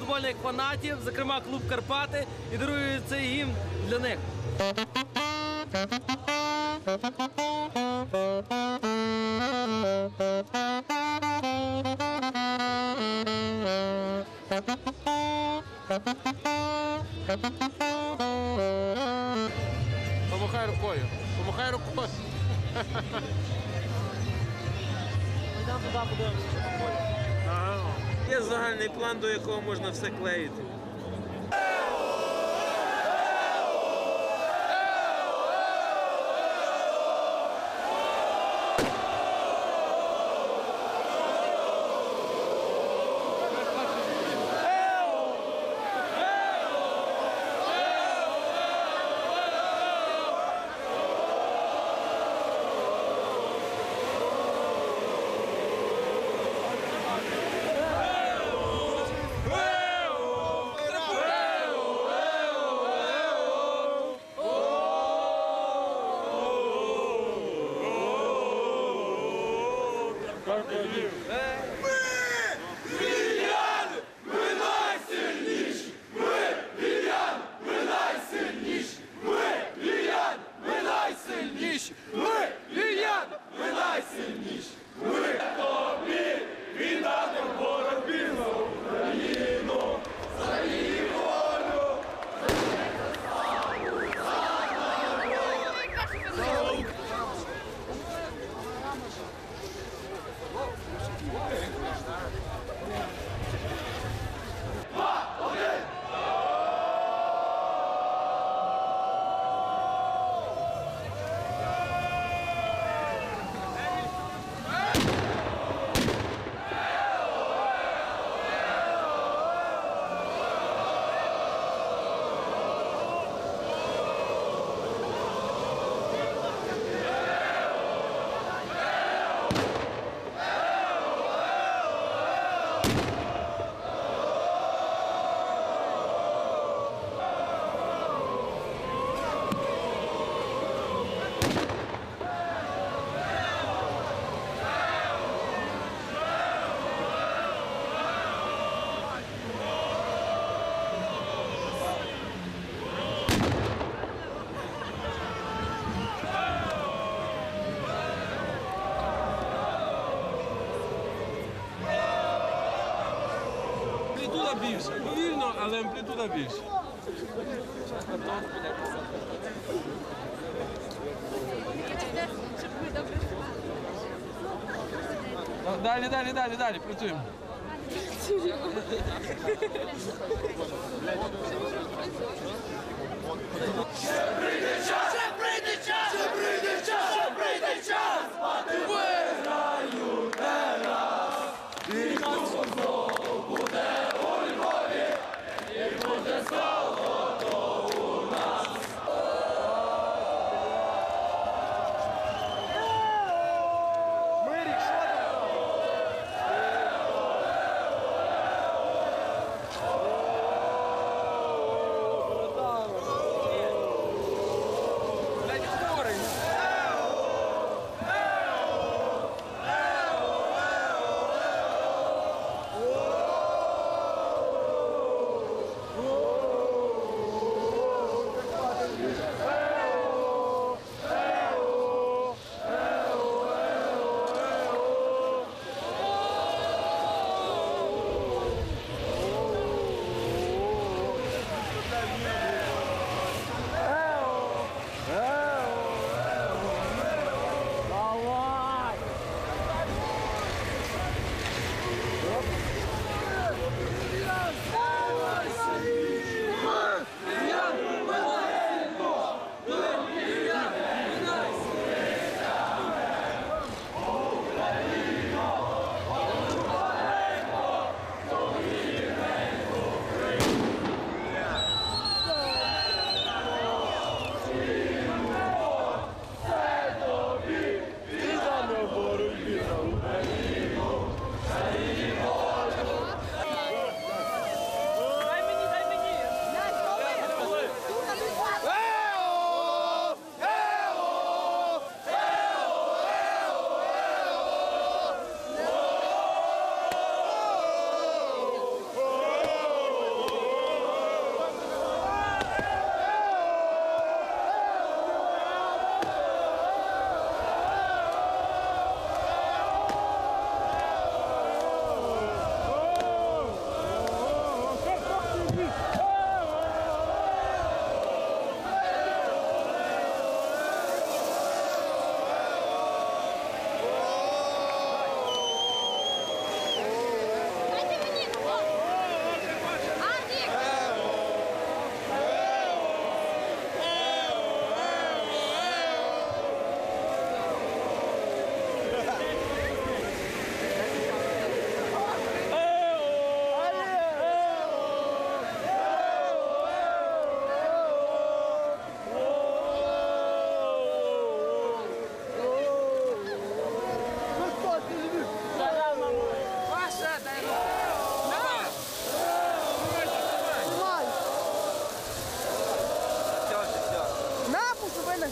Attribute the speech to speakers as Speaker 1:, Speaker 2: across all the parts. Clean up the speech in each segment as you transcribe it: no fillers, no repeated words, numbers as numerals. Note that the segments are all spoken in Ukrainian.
Speaker 1: футбольних фанатів, зокрема клуб Карпати, і дарую цей гімн для них.
Speaker 2: Помахай рукою. Помахай рукою.
Speaker 1: Йдемо туди, подивимося.
Speaker 2: Є загальний план, до якого можна все клеїти. Амплітуда більша. Повільно, але амплітуда більша. Далі, працюємо.
Speaker 3: Ще прийде час, мати виграють не раз. І клубом знову буде у Львові, і буде золото у нас.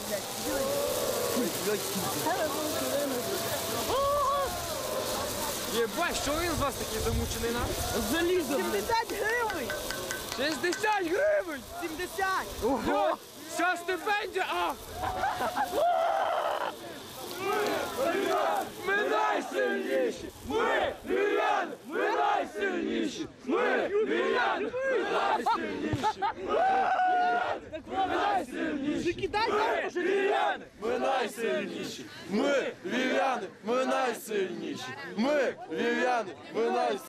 Speaker 1: Єбать, що він з вас такий замучений на? Залізо!
Speaker 3: 70 гривень!
Speaker 1: 60 гривень!
Speaker 3: 70!
Speaker 1: Ого! Вся стипендія! А!
Speaker 2: Ми найсильніші! Ми львів'яни! Ми найсильніші! Ми львів'яни! Ми найсильніші! Ми найсильніші!
Speaker 3: Закидай там уже!
Speaker 2: Львів'яни! Ми найсильніші! Ми львів'яни! Ми найсильніші! Ми львів'яни! Ми найсильніші!